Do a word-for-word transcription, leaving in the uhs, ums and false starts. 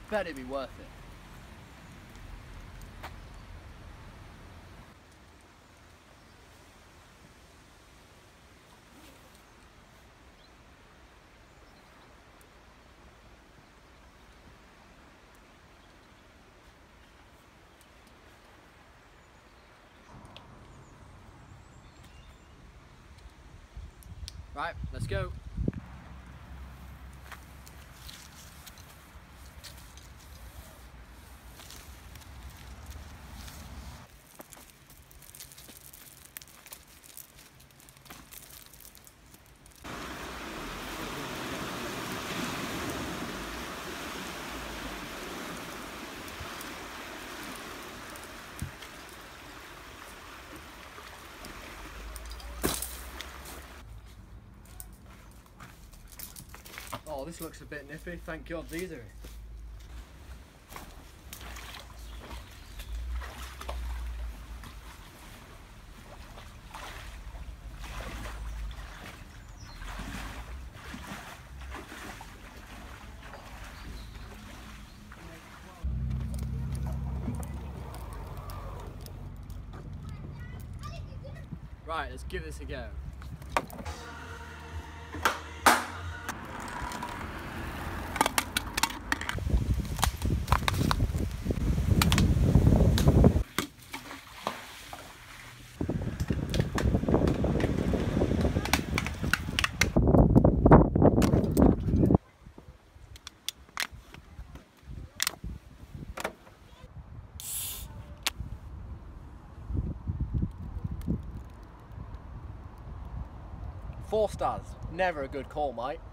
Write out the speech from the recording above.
bet it'd be worth it. Right, let's go. Oh, this looks a bit nippy. Thank God these are in. Right, let's give this a go. Four stars. Never a good call, mate.